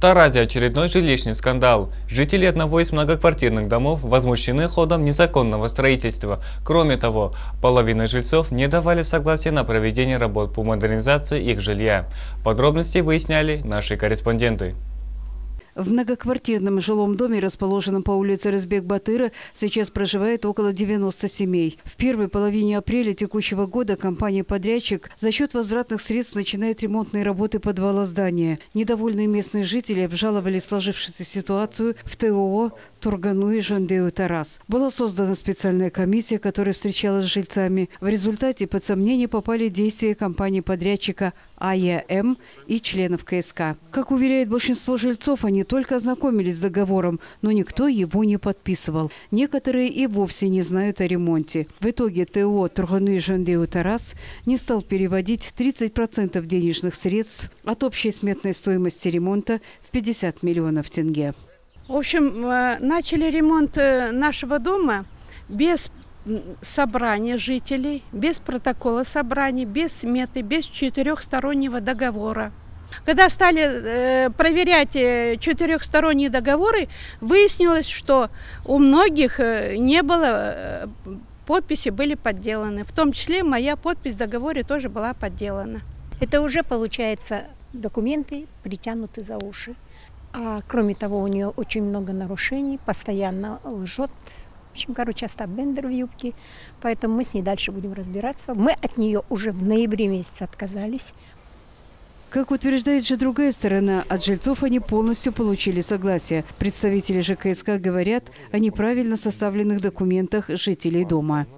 Таразе очередной жилищный скандал. Жители одного из многоквартирных домов возмущены ходом незаконного строительства. Кроме того, половина жильцов не давали согласия на проведение работ по модернизации их жилья. Подробности выясняли наши корреспонденты. В многоквартирном жилом доме, расположенном по улице Рызбек-Батыра, сейчас проживает около 90 семей. В первой половине апреля текущего года компания-подрядчик за счет возвратных средств начинает ремонтные работы подвала здания. Недовольные местные жители обжаловали сложившуюся ситуацию в ТО «Тургануй Жондеу Тарас». Была создана специальная комиссия, которая встречалась с жильцами. В результате под сомнение попали действия компании-подрядчика АЕМ и членов КСК. Как уверяет большинство жильцов, они только ознакомились с договором, но никто его не подписывал. Некоторые и вовсе не знают о ремонте. В итоге ТО «Тургануй Жондеу Тарас» не стал переводить 30% денежных средств от общей сметной стоимости ремонта в 50 миллионов тенге. В общем, начали ремонт нашего дома без собрания жителей, без протокола собраний, без сметы, без четырехстороннего договора. Когда стали проверять четырехсторонние договоры, выяснилось, что у многих не было, подписи были подделаны. В том числе моя подпись в договоре тоже была подделана. Это уже, получается, документы притянуты за уши. А кроме того, у нее очень много нарушений, постоянно лжет. В общем, часто бендер в юбке, поэтому мы с ней дальше будем разбираться. Мы от нее уже в ноябре месяце отказались. Как утверждает же другая сторона, от жильцов они полностью получили согласие. Представители ЖКСК говорят о неправильно составленных документах жителей дома.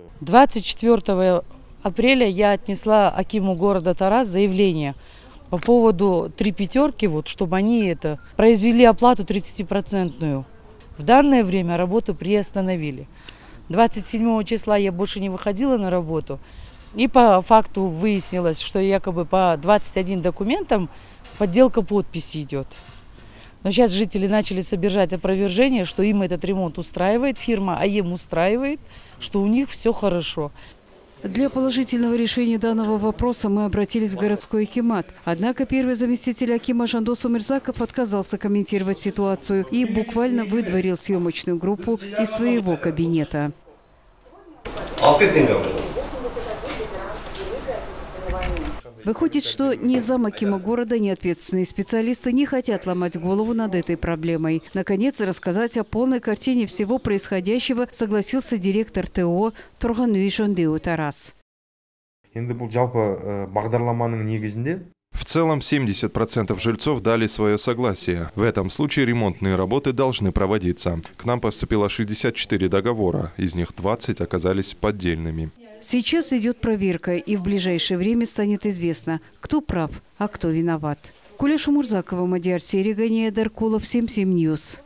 24 апреля я отнесла акиму города Тарас заявление по поводу 3 пятерки, чтобы они произвели оплату 30%. В данное время работу приостановили. 27 числа я больше не выходила на работу. И по факту выяснилось, что якобы по 21 документам подделка подписи идет. Но сейчас жители начали собирать опровержение, что им этот ремонт устраивает, фирма АЕМ устраивает, что у них все хорошо. Для положительного решения данного вопроса мы обратились в городской акимат. Однако первый заместитель акима Жандос Умирзаков отказался комментировать ситуацию и буквально выдворил съемочную группу из своего кабинета. Выходит, что ни зам акима города, ни ответственные специалисты не хотят ломать голову над этой проблемой. Наконец, рассказать о полной картине всего происходящего согласился директор ТО «Тургануй Жондеу Тарас». В целом 70% жильцов дали свое согласие. В этом случае ремонтные работы должны проводиться. К нам поступило 64 договора, из них 20 оказались поддельными. Сейчас идет проверка, и в ближайшее время станет известно, кто прав, а кто виноват. Куляша Мурзакова, Мадиар Серега, Даркулов, 77 News.